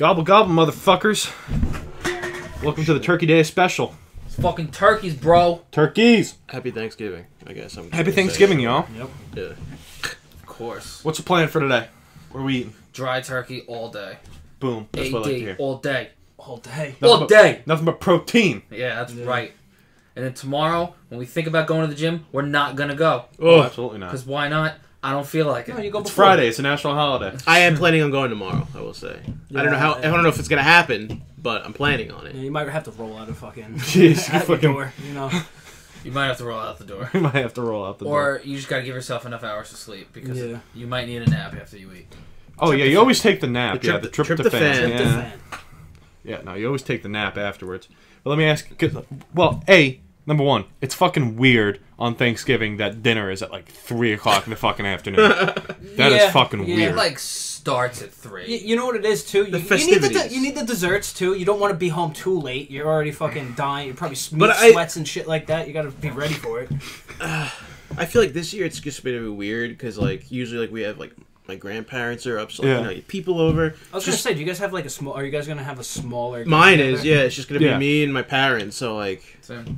Gobble gobble, motherfuckers. Welcome to the Turkey Day special. It's fucking turkeys, bro. Turkeys. Happy Thanksgiving, I guess. Happy Thanksgiving, y'all. Yep. Yeah. Of course. What's the plan for today? What are we eating? Dry turkey all day. Boom. That's what I like to hear. All day. All day. All day. Nothing but protein. Yeah, that's right. And then tomorrow, when we think about going to the gym, we're not gonna go. Oh, absolutely not. Because why not? I don't feel like it. No, you go It's before. Friday. It's a national holiday. I am planning on going tomorrow, I will say. Yeah, I don't know how. I don't know if it's gonna happen, but I'm planning on it. Yeah, you might have to roll out a fucking Jeez, at the fucking- door, you know. You might have to roll out the door. We might have to roll out the door. Or you just gotta give yourself enough hours to sleep because Yeah. you might need a nap after you eat. Oh, yeah, you always take the nap. The Yeah, the tryptophan. tryptophan. Yeah. Yeah, no, you always take the nap afterwards. But let me ask, well, number one, it's fucking weird on Thanksgiving that dinner is at like 3 o'clock in the fucking afternoon. That is fucking yeah. weird. It like starts at 3. You know what it is too. The You festivities. need the desserts too. You don't want to be home too late. You're already fucking dying. You're probably But sweats and shit like that. You got to be ready for it. I feel like this year it's just been weird because like usually like we have like my grandparents are up, so like, Yeah. you know, people over. I was gonna say, do you guys have like a small? Are you guys gonna have a smaller? Mine get-together? is, yeah. It's just gonna be Yeah. me and my parents. So like, Same.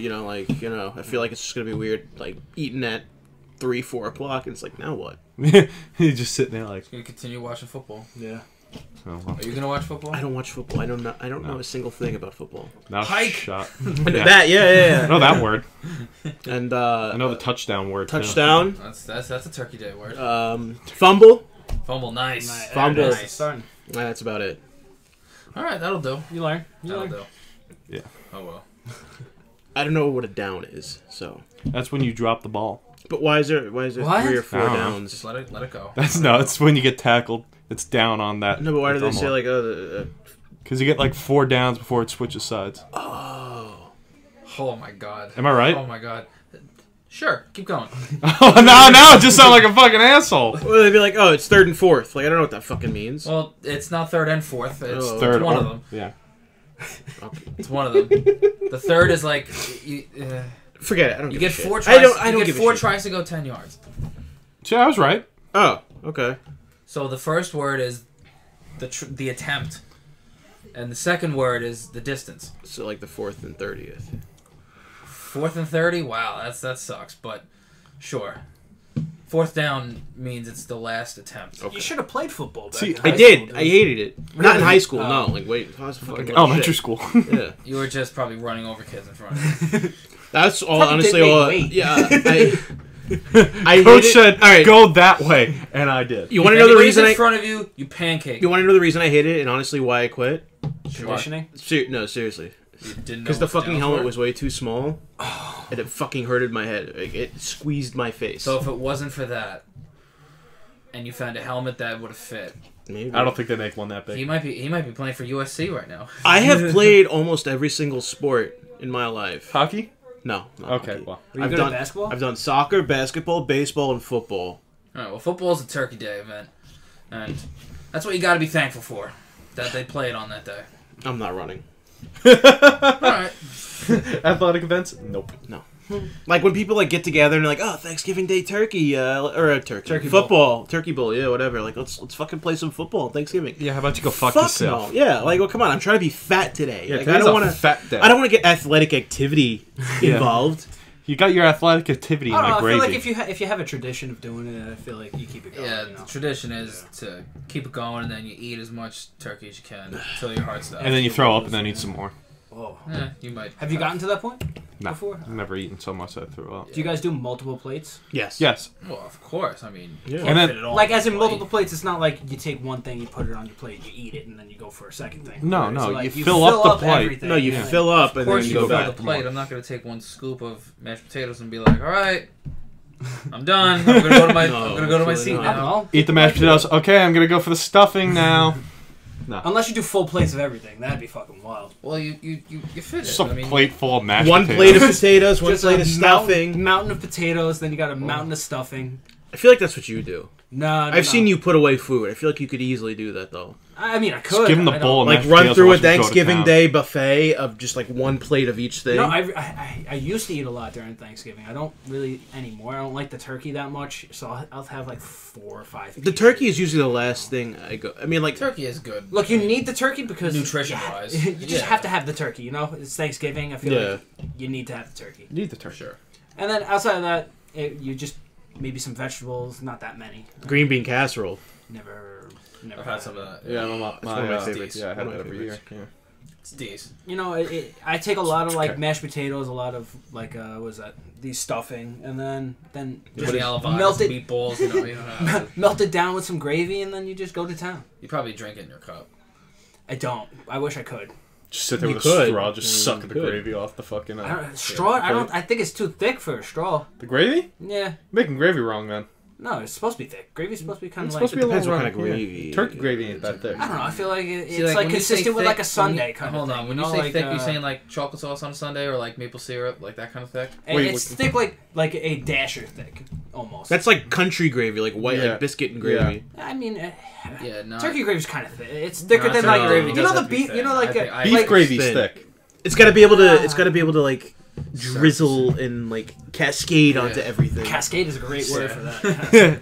I feel like it's just gonna be weird, like eating at 3, 4 o'clock, and it's like, now what? You're just sitting there like, Gonna continue watching football. Yeah. oh, well, Are you gonna watch football? I don't watch football. I don't know a single thing about football. not a Hike. shot. That, yeah. I know that word. And I know the touchdown word. too. touchdown, That's a turkey day word. fumble. Fumble, nice. Fumble. Nice. Starting. That's about it. All right, that'll do. You learn. You That'll learn. do. Yeah. Oh well. I don't know what a down is, so. That's when you drop the ball. But why is there What? 3 or 4 I don't know. downs? Just let it go. That's no. It's when you get tackled. It's down on that. No, but why do they say thumb. like Because you get like 4 downs before it switches sides. Oh my god. Am I right? Oh my god. Sure, keep going. Oh, now it just sounds like a fucking asshole. Well, they'd be like, oh, it's 3rd and 4th. Like I don't know what that fucking means. Well, it's not 3rd and 4th. It's Oh. Third one or, of them. Yeah. It's one of them. The third is like Forget it. I don't. you give get a shit. 4 tries. I don't you get give a 4 shit. tries to go 10 yards. See, I was right. Oh, okay. So the first word is the attempt, and the second word is the distance. So like the 4th and 30th. 4th and 30. Wow, that sucks. But sure. 4th down means it's the last attempt. Okay. You should have played football. Back See, in I high did. school, I dude. hated it. Not in high school. Oh. No. Like wait. I was fucking Elementary shit. school. Yeah. You were just probably running over kids in front of you. That's all. Probably Honestly, did make all. weight. Yeah. I Coach hated- said, all right. go that way, and I did. You want to If know the anybody's reason in I? front of you, you pancake. You want to know the reason I hated it, and honestly why I quit? Conditioning. No, seriously. You didn't know Because the what the fucking downs helmet were? was way too small, and it fucking hurted my head. Like, it squeezed my face. So if it wasn't for that, and you found a helmet that would have fit, Maybe. I don't think they make one that he big. might be playing for USC right now. I have played almost every single sport in my life. Hockey? No. Not Okay, hockey. well. Were you I've good done- at basketball? I've done soccer, basketball, baseball, and football. All right. Well, football's a Turkey Day event, and that's what you got to be thankful for. That they play it on that day. I'm not running. All right. Athletic events? Nope. No. Like when people like get together and they're like, "Oh, Thanksgiving Day turkey, or a turkey bowl. football, turkey bowl, yeah, whatever." Like let's fucking play some football on Thanksgiving. Yeah, how about you go fuck Fuck yourself? no. Yeah, like well, come on, I'm trying to be fat today. Yeah, like, today's I don't a want to. fat day. I don't want to get athletic activity Yeah. involved. You got your athletic activity in I don't know. my I feel gravy. like if you have a tradition of doing it, I feel like you keep it going. Yeah, you know? the tradition is to keep it going, and then you eat as much turkey as you can until your heart stops. And then you throw up and then eat some more. Whoa. Yeah, you might. Have you gotten to that point No, before? I've never eaten so much I threw up. Do you guys do multiple plates? Yes. Yes. Well, of course. I mean, Yeah. can't And then- fit it all Like on as in your multiple plate. plates, it's not like you take one thing, you put it on your plate, you eat it, and then you go for a second thing. No, Right? no, So, like, you fill up the plate. everything. No, you Yeah. fill up Of and course, then you you fill go the back. plate. I'm not going to take one scoop of mashed potatoes and be like, "All right, I'm done. I'm going to go to my. No, I'm going to go to my absolutely seat not. I don't now." know. Eat the mashed potatoes. Okay, I'm gonna go for the stuffing now. Unless you do full plates of everything, that'd be fucking wild. Well, you fit it. Just a I mean, plate full of mashed One potatoes. plate of potatoes, one Just plate a of stuffing. mountain of potatoes, then you got a mountain of stuffing. I feel like that's what you do. No, I've seen you put away food. I feel like you could easily do that though. I mean, I could. Just give them the I bowl. don't- And Like run through a Thanksgiving Day buffet of just like one plate of each thing. No, I used to eat a lot during Thanksgiving. I don't really anymore. I don't like the turkey that much, so I'll have like 4 or 5. The turkey is usually the last thing I go. I mean, like Turkey is good. Look, you need the turkey because Nutrition-wise. you just have to have the turkey. You know, it's Thanksgiving. I feel Yeah. like you need to have the turkey. Need the turkey. Sure. And then outside of that, you just maybe some vegetables. Not that many. green bean casserole. Never. I've had some of that. Yeah, one of my favorites. Yeah, I had One that of my every year. favorites. Yeah. It's decent. You know, I take a lot of like Okay. mashed potatoes, a lot of like what was that? These stuffing, and then Just the melted meatballs. You know, melt it down with some gravy, and then you just go to town. you probably drink it in your cup. I don't. I wish I could. Just sit there You with could. a straw, just You suck the could. gravy off the fucking. I don't, straw. I don't. I think it's too thick for a straw. The gravy? Yeah. Making gravy wrong then. No, it's supposed to be thick. Gravy's supposed to be kind It's of like. supposed to be a Depends little what kind of round, gravy. Turkey gravy ain't that thick. I don't know. I feel like it's See, like when you say consistent with thick, like a Sunday kind hold of thing. on, when you you know, say like, thick, you saying like chocolate sauce on a sundae or like maple syrup, like that kind of thick? Wait, it's thick like a dasher thick almost. That's like country gravy, like white, Yeah. like biscuit and gravy. I mean, Yeah, no. turkey gravy's kind of thick. It's thicker No, than no, like no, gravy. it You know doesn't the have to be beef. You know thick. like I Beef like gravy's thin. thick. It's got to be able to. It's got to be able to like drizzle and cascade onto Yeah. everything. Cascade is a great word Yeah. for that.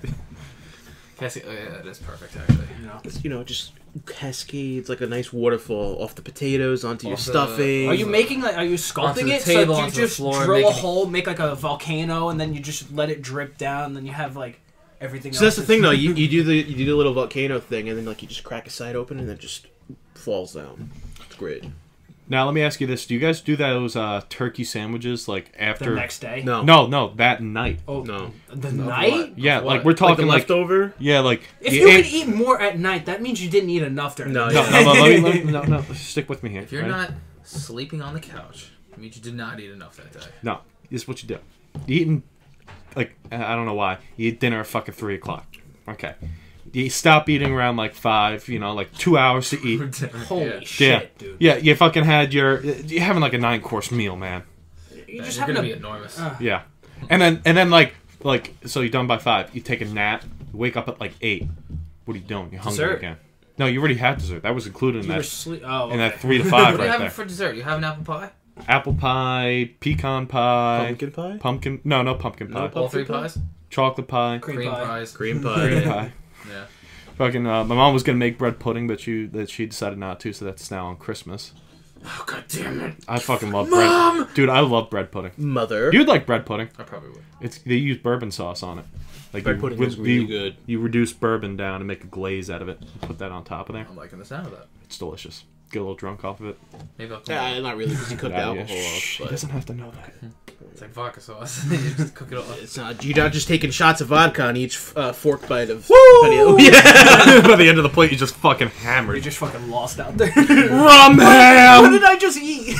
Cassie, oh yeah, that is perfect actually. You know. You know, just cascades like a nice waterfall off the potatoes onto your Off the- stuffing. Are you making like? Are you Onto sculpting the it? table, So you onto the just floor, drill a making- hole, make like a volcano, and then you just let it drip down. And then you have like everything. So that's else the thing, is- though. You do the little volcano thing, and then like you just crack a side open, and then it just falls down. It's great. Now let me ask you this: do you guys do those turkey sandwiches like The after? next day. No, No, that night. Oh, no. the Of night. what? Yeah, What? like we're Like talking the like leftover. yeah, like If the you ant- could eat more at night, that means you didn't eat enough during No, the yeah. day. no, stick with me here. If you're right? not sleeping on the couch, it means you did not eat enough that day. No, this is what you do. You eating, like, I don't know why. You eat dinner at fucking 3 o'clock. Okay. You stop eating around like 5, you know, like 2 hours to eat. Holy Yeah. shit, dude! Yeah, you fucking had you're having like a 9-course meal, man. You just You're having gonna a be enormous. Yeah. And then like, so you're done by 5. You take a nap, you wake up at like 8. What are you doing? You're hungry Dessert. again. No, you already had dessert. That was included in you were that. sleep. Oh, In that okay. 3 to 5 What do you right have there. for dessert? You have an apple pie? Apple pie, pecan pie, Pumpkin pie. pumpkin. No pumpkin pie. No All three Pumpkin pie? pies? Chocolate pie, Cream pie. pies. Cream cream pie. pie. Yeah. Fucking, my mom was gonna make bread pudding, but she decided not to, so that's now on Christmas. Oh god damn it. I fucking love Mom! bread, dude. I love bread pudding. Mother. You'd like bread pudding? I probably would. They use bourbon sauce on it. Like Bread pudding is really good. You reduce bourbon down and make a glaze out of it. And put that on top of there. I'm liking the sound of that. It's delicious. Get a little drunk off of it. Maybe I'll Yeah, not really, because you cook the Yeah, yeah. alcohol off. Shh, he But doesn't have to know that. It's like vodka sauce. You just cook it all. it's not. You're not just taking shots of vodka on each fork bite of. Woo! Yeah. By the end of the plate, you just fucking You're hammered. just fucking lost out there. Rum What ham. did I just eat?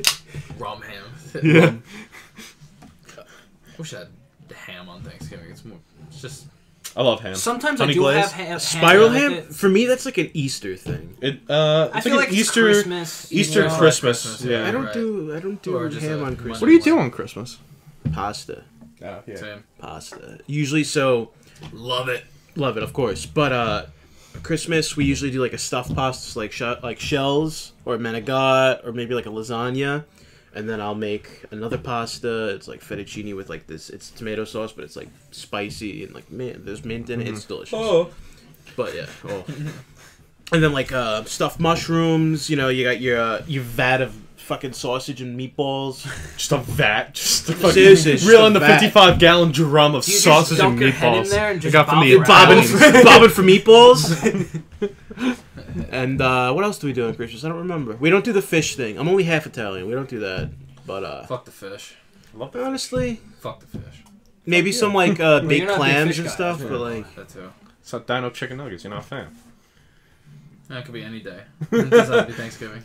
Rum ham. Yeah. Wish I had ham on Thanksgiving. It's just I love ham. Sometimes Honey I do glaze? have ham. Spiral I like ham. it. For me, that's like an Easter thing. It I it's feel like like an it's Easter Christmas. Easter Yeah. Christmas. Christmas, Yeah. I don't Right. do Or just ham a on Christmas. What do you do on Christmas? Pasta. Oh, yeah. same. Pasta. Usually, so Love it. love it, of course. But Christmas, we usually do like a stuffed pasta, like shells or manigot or maybe like a lasagna, and then I'll make another pasta. It's like fettuccine with like this. It's tomato sauce, but it's like spicy and like there's mint in it. It's delicious. Oh. But yeah. Oh. And then like stuffed mushrooms. You know, you got your vat of fucking sausage and meatballs. Just a vat. Just a Seriously, it's just reel a in the vat. 55-gallon drum of Do you just sausage and dunk your head in meatballs. there and I just got from bob the around? Italians. Bobbing for meatballs. And what else do we do on Christmas? I don't remember. We don't do the fish thing. I'm only half Italian. We don't do that. But Fuck the fish. honestly, Fuck the fish. maybe some like you're baked not a big clams fish and guy, stuff. yeah. But like, That too. It's not Dino chicken nuggets. You're not a fan. That could be any day. It doesn't have to be Thanksgiving.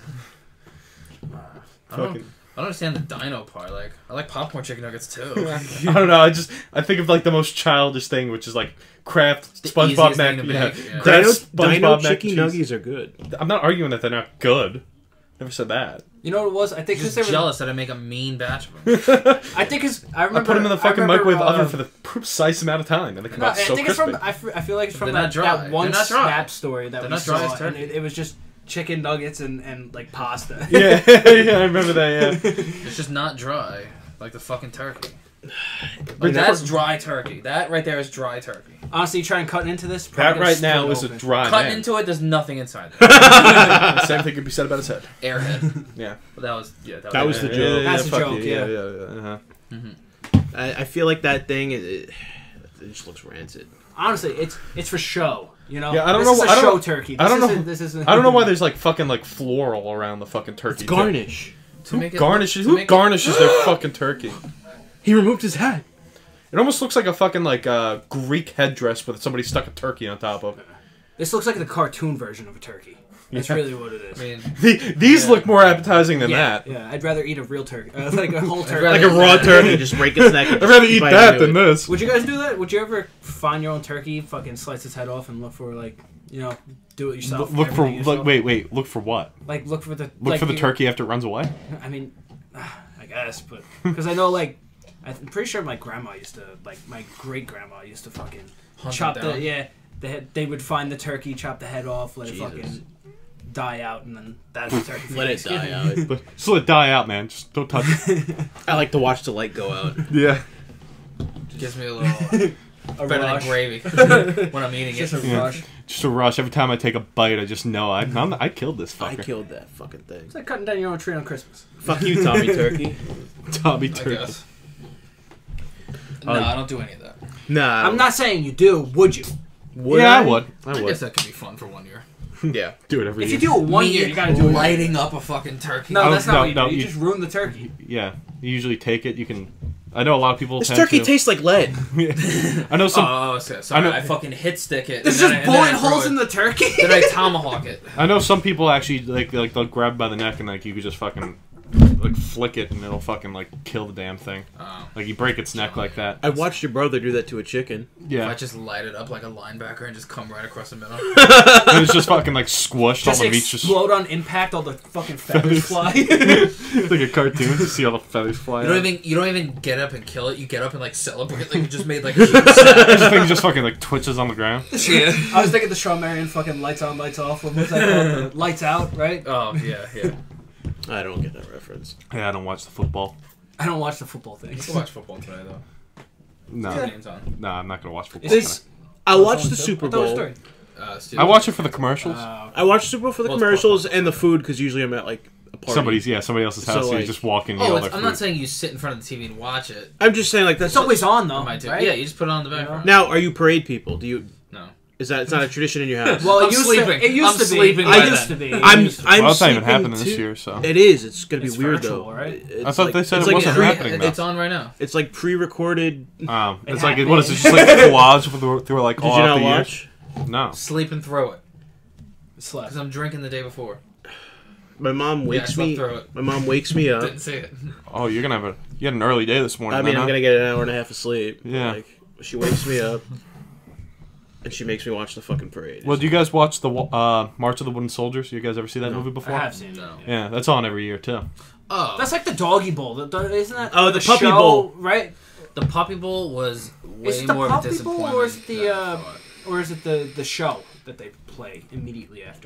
I don't understand the dino part. Like, I like popcorn chicken nuggets too. I don't know. I think of like the most childish thing, which is like Kraft The SpongeBob easiest thing mac. to Yeah. make, yeah. Kraft Dino SpongeBob mac and chicken cheese. nuggets are good. I'm not arguing that they're not good. Never said that. You know what it was? I think Just because they were jealous that I make a mean batch of them. I think it's. I remember. I put them in the fucking remember, microwave oven for the precise amount of time, and they come No, out I so think crispy. it's from. I feel like it's from They're not dry. that one They're not dry. Snap story that They're we not dry saw, as and turkey. it was just chicken nuggets and like pasta. Yeah, yeah, I remember that. Yeah. It's just not dry, like the fucking turkey. But Like, that's dry turkey. That right there is dry turkey. Honestly, trying cutting into this. That probably right gonna now split is a open. dry Cutting man. into it, there's nothing inside there. Same thing could be said about his head. Airhead. Yeah. But that was That was the joke. That's a fuck joke, you. yeah. Yeah. Mm-hmm. I feel like that thing it just looks rancid. Honestly, it's for show. You know. Yeah, I don't this know Is a wh- I don't- show turkey. This I don't know- isn't- This isn't. I don't know why there's like fucking like floral around the fucking turkey. It's garnish. To make it Garnishes? to Who make it- garnishes their fucking turkey? He removed his hat. It almost looks like a fucking like Greek headdress with somebody stuck a turkey on top of. This looks like the cartoon version of a turkey. That's Yeah. really what it is. I mean, These Yeah. look more appetizing than yeah, that. yeah. I'd rather eat a real turkey, like a whole turkey. Like a raw turkey, just break its neck. I'd rather eat that than this. Would you guys do that? Would you ever find your own turkey, fucking slice its head off, and look for like, you know, do it yourself? Look for everything yourself? wait. Look for what? Like look for the Look like, for the you- turkey after it runs away. I mean, I guess, but because I know like I'm pretty sure my grandma used to like my great grandma used to fucking Hunt chop it the down. they would find the turkey, chop the head off, let Jesus. it fucking die out, and then that's the turkey. for Let it die Thanksgiving. out. But just let it die out, man. Just don't touch it. I like to watch the light go out. Yeah. gives me a little A better rush. than gravy when I'm eating Just it. a Yeah. rush. Just a rush. Every time I take a bite, I just know I killed this I fucker. killed that fucking thing. It's like cutting down your own tree on Christmas. Fuck you, Tommy Turkey. Tommy I turkey. guess. No, I don't do any of that. Nah, I'm not saying you do. Would you? Would Yeah, I would. I I guess would. that could be fun for 1 year. Yeah. Do it every If year. you do it one Me year, you gotta do it. lighting up a fucking turkey. No, Oh, that's not no, what you no, do. You you- just ruin the turkey. Yeah. You usually take it. You can. I know a lot of people. This tend turkey to. tastes like lead. I know some. Oh, sorry. I know- I fucking hit stick it. There's and just then I- bullet and then I throw holes it. in the turkey. Then I tomahawk it. I know some people actually like they'll grab by the neck and like you could just fucking like flick it and it'll fucking like kill the damn thing. Oh. Like you break its neck like that. I watched your brother do that to a chicken. If I Yeah. just light it up like a linebacker and just come right across the middle. And it's just fucking like squished. Just All the meat's just explode on impact. All the fucking feathers fly. it's like a cartoon. You see all the feathers fly. You out. don't even get up and kill it. You get up and like celebrate like you just made like a huge This thing just fucking like twitches on the ground. yeah. I was thinking the Shawn Marion fucking lights on, lights off. What was that called? Lights out, right? Oh yeah. I don't get that reference. Yeah, I don't watch the football. I don't watch the football You things. can watch football today though. No, The game's on. no, I'm not gonna watch football. This, I watched the Super I thought it was Bowl. three. Steelers. I watch it for the commercials. I watched Super Bowl for the Well, it's commercials football. and the food because usually I'm at like a party. Somebody else's So, house. So, you like- just walk in. And eat Oh, all it's, their I'm food. not saying you sit in front of the TV and watch it. I'm just saying like that's It's always on I though, might do. right? Yeah, you just put it on the background. Now, are you parade people? Do you? No. Is that it's not a tradition in your house? Well, I'm it used sleeping. To, it used I'm to be. sleeping It by used then. to be. I'm Well, it's not even sleeping happening this too. year, so It is. It's gonna It's be weird virtual, though. right? It's I thought they said it's it like wasn't pre- happening. It's on right now. It's like pre-recorded. It's It like happened. what is it? Just like a collage through like Did all you out not the year? watch? No. Sleep and throw it Slept. because I'm drinking the day before. My mom Yeah, I wakes slept me. through it. My mom wakes me up. Didn't see it. Oh, you're gonna have you had an early day this morning. I mean, then, I'm huh? gonna get an hour and a half of sleep. Yeah. Like, she wakes me up, and she makes me watch the fucking parade. Well, do you guys watch the March of the Wooden Soldiers? You guys ever see that movie I before? have seen it. No. Yeah. Yeah, that's on every year too. Oh, That's like the doggy bowl. Isn't that? Oh, the Puppy show, Bowl. right? the Puppy Bowl was way Is it the more of a Puppy Bowl disappointment. or is it the than I thought. or is it the show that they play immediately after?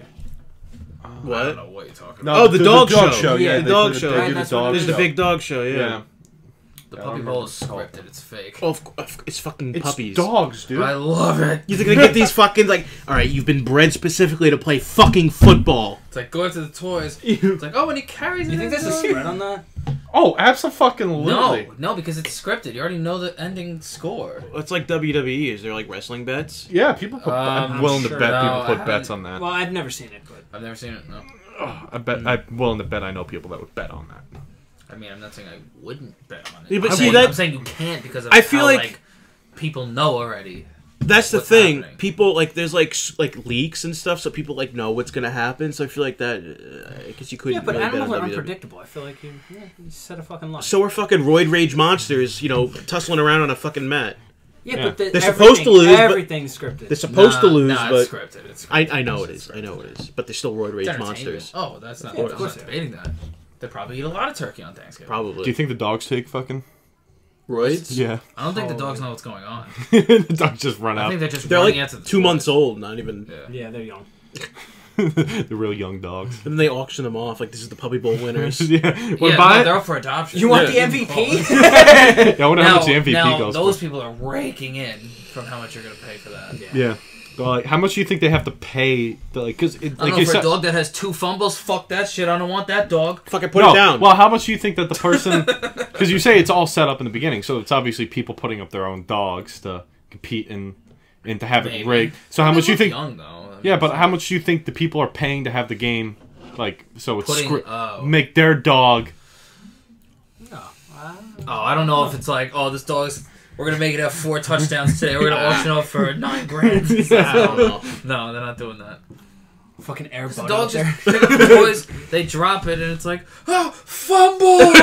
I don't What? know what you're talking No, about. Oh, the dog show. Yeah, Yeah, the they dog do show. They Right, do the that's what dog it There's is. the show. big dog show. Yeah. Yeah. The I Puppy don't Bowl remember is what it's called. scripted. It's fake. Oh, it's fucking It's puppies. dogs, dude. I love it. You're gonna get these fucking like. All right, you've been bred specifically to play fucking football. It's like go to the toys. It's like, oh, and he carries it. You think there's a into it? spread on that? Oh, absolutely. No, because it's scripted. You already know the ending score. It's like WWE. Is there like wrestling bets? Yeah, people put. I'm I'm willing to sure. bet No, people I put haven't. bets on that. Well, I've never seen it, but I've never seen it. No. I bet. I'm willing to bet. I know people that would bet on that. I mean, I'm not saying I wouldn't bet on it. Yeah, but I'm see, saying- that- I'm saying you can't because of I feel how, like- people know already. That's the What's thing. happening. People like there's like leaks and stuff, so people like know what's gonna happen. So I feel like that because you couldn't. yeah, but really bet animals on are WWE. unpredictable. I feel like you set a fucking line. So we're fucking roid rage monsters, tussling around on a fucking mat. Yeah, Yeah. but They're supposed to lose, but- Everything's scripted. They're supposed to lose, nah, but it's scripted. It's scripted. I know it It's is. I scripted. know it is. But they're still roid It's rage entertainment. monsters. Oh, that's not. Yeah, of I'm course not they debating that. They probably eat a lot of turkey on Thanksgiving. Probably. Do you think the dogs take fucking? roids? Yeah. I don't think the Oh. dogs know what's going on. The dogs just run I out. think they're just They're running like after the 2 months toys. old, not even. Yeah. Yeah, they're young. The real young dogs. And then they auction them off like this is the Puppy Bowl winners. Yeah. Yeah, Well, no, they're up for adoption. You want Yeah. the MVP? Yeah, I wonder how much the MVP now, goes those for. people are raking in from how much you're going to pay for that. Yeah. Well, like, how much do you think they have to pay? Like, cause it, I like don't know, you for said, a dog that has 2 fumbles, fuck that shit. I don't want that dog. Fucking put it down. Well, how much do you think that the person? Because you say it's all set up in the beginning, so it's obviously people putting up their own dogs to compete and to have it Maybe. rigged. So how much do you think? Young, though. I mean, Yeah, but how much do you think the people are paying to have the game, like, so it's Putting- make their dog? Oh, I don't know if it's like, oh, this dog's... We're going to make it have 4 touchdowns today. We're going to auction off for $9 grand. I don't know. No, they're not doing that. Fucking air The bud dog out there. just pick up the toys, they drop it, and it's like, oh, fumble!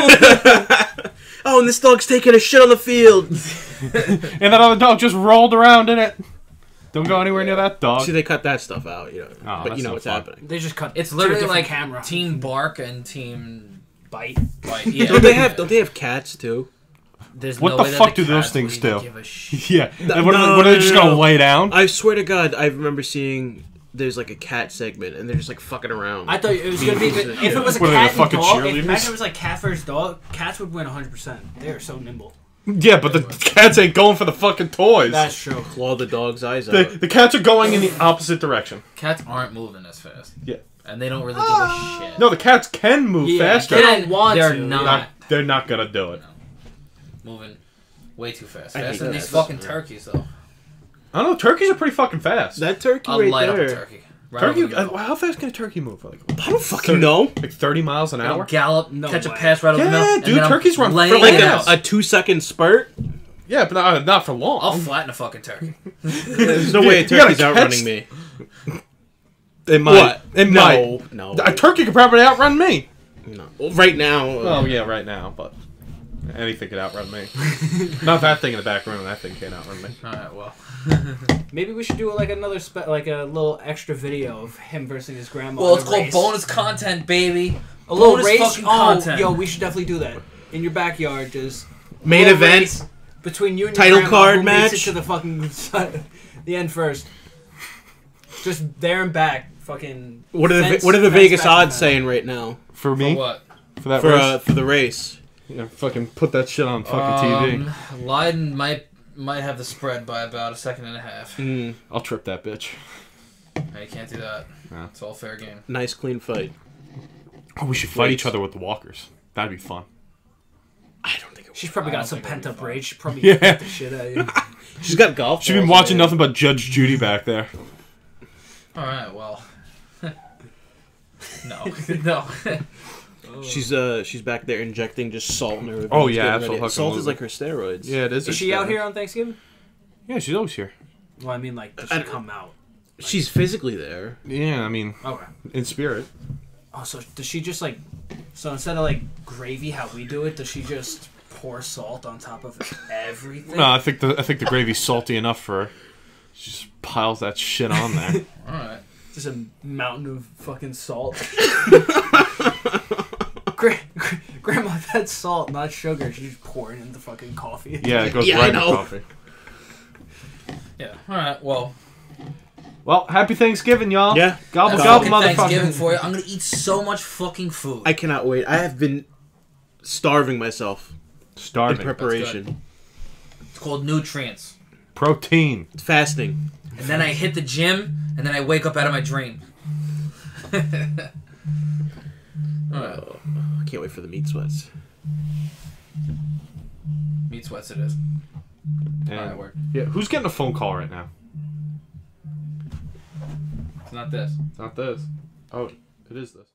Oh, and this dog's taking a shit on the field. And that other dog just rolled around in it. Don't go anywhere near that dog. See, they cut that stuff out, you know. Oh, but you that's know no what's fun. happening. They just cut. It's to a literally different like camera. Team Bark and Team Bite. Bite. Yeah. Don't they have cats too? There's What no the way that fuck do cats those things would even do? give a shit. Yeah. No, What are they just gonna lay down? I swear to God, I remember seeing there's like a cat segment, and they're just like fucking around. I thought it was gonna be if it was a What are they, cat the fucking and dog. cheerleaders? Imagine it was like cat versus dog. Cats would win 100%. They are so nimble. Yeah, but the cats ain't going for the fucking toys. That's true. claw the dog's eyes out. The cats are going in the opposite direction. Cats aren't moving as fast. Yeah. And they don't really give a shit. No, the cats can move Yeah, faster. they don't want They're to. not. They're not gonna do it. Moving way too fast. I hate Faster than these cats. fucking turkeys, though. I don't know. Turkeys are pretty fucking fast. That turkey I'll right light up a there. turkey. Right Turkey. over the middle. How fast can a turkey move? Like I don't fucking know. 30 miles an It'll hour? gallop, No catch a way. pass right over the Yeah, middle. and dude, then I'm turkeys run laying for Like it Yeah. out. a 2-second spurt. Yeah, but not for long. I'll flatten a fucking turkey. There's no way a You gotta turkey's catch- outrunning me. It might. What? It might. No. A turkey could probably outrun me. No. Well, right now. Oh yeah, right now, but anything could outrun me. Not that thing in the back room. That thing can't outrun me. Alright, well. Maybe we should do like another like a little extra video of him versus his grandma. Well, in it's a called race. bonus content, baby. A little bonus race. fucking Oh, content. yo, we should definitely do that in your backyard. Just Main little event. race between you and your Title grandma, card who makes match. it to the fucking the end first. Just there and back, fucking. What are the fence- What are the fence Vegas back odds and saying right now For me, For what? for that race, for the race? yeah, fucking put that shit on fucking TV. Leiden might have the spread by about 1.5 seconds. Mm, I'll trip that bitch. Hey, you can't do that. No. It's all fair game. nice clean fight. Oh, we should fight Race. each other with the walkers. That'd be fun. I don't think it She's probably I got don't some think it'll be pent up fun. rage. She probably Yeah. beat the shit out of you. She's got golf. She's been balls watching in there. nothing but Judge Judy back there. Alright, well. No. She's back there injecting just salt in her. Oh, yeah, getting ready. absolutely. Salt is like her steroids. Yeah, it is. Is she out here on Thanksgiving? Yeah, she's always here. Well, I mean, like, does she come out? She's physically there. Yeah, I mean, Okay. in spirit. Oh, so does she just like? So instead of like gravy, how we do it, does she just pour salt on top of everything? No, I think the gravy's salty enough for her. She just piles that shit on there. Alright. Just a mountain of fucking salt. Grandma, that's salt, not sugar. She's just pouring into fucking coffee. Yeah, it goes Yeah, I right in know. coffee. Yeah. Alright, well. Well, happy Thanksgiving, y'all. Yeah. Gobble, That's gobble, fucking Thanksgiving motherfucker. for you. I'm gonna eat so much fucking food. I cannot wait. I have been starving myself in Starving. preparation. It's called nutrients. Protein. Fasting. And then I hit the gym, and then I wake up out of my dream. Alright. Oh, I can't wait for the meat sweats. Meat sweats it is. And, Alright, work. yeah, who's getting a phone call right now? It's not this. It's not this. Oh, it is this.